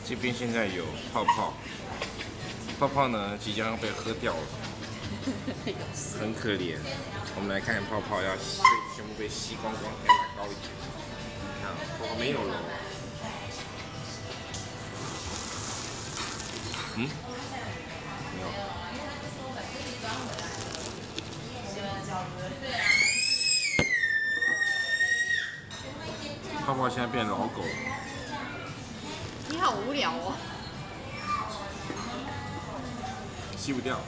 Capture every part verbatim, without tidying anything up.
这边现在有泡泡，泡泡呢即将要被喝掉了，很可怜。我们来看泡泡要吸，全部被吸光光，要买高一点。你看，泡泡没有了。嗯？没有。泡泡现在变老狗。 你好无聊哦。 吸不掉。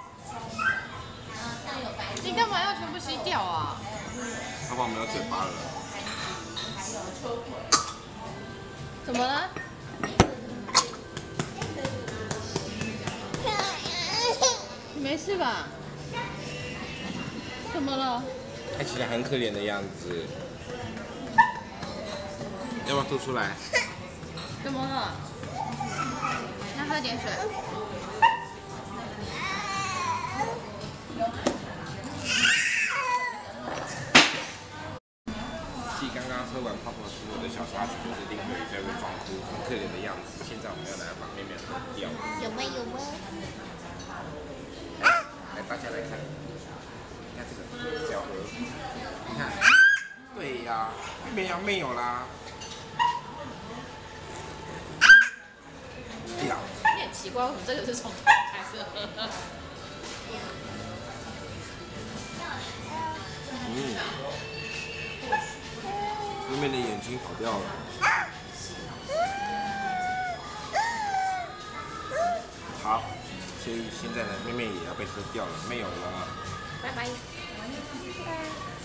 你干嘛要全部吸掉啊？ 泡泡没有嘴巴了。 怎么了？你没事吧？怎么了？ 看起来很可怜的样子。要不要吐出来？ 怎么了？那喝点水。 继刚刚喝完泡泡之后的小插曲就是林慧宇在那装哭，很可怜的样子。现在我们要来把妹妹喝掉。 有吗有吗？ 来，大家来看，你看这个小盒，你看，对呀，妹妹要没有啦。哎呀， 你很奇怪，为什么这个是从头开始喝？ 嗯，妹妹的眼睛跑掉了。好，所以现在呢，妹妹也要被喝掉了，没有了。 拜拜。 拜拜。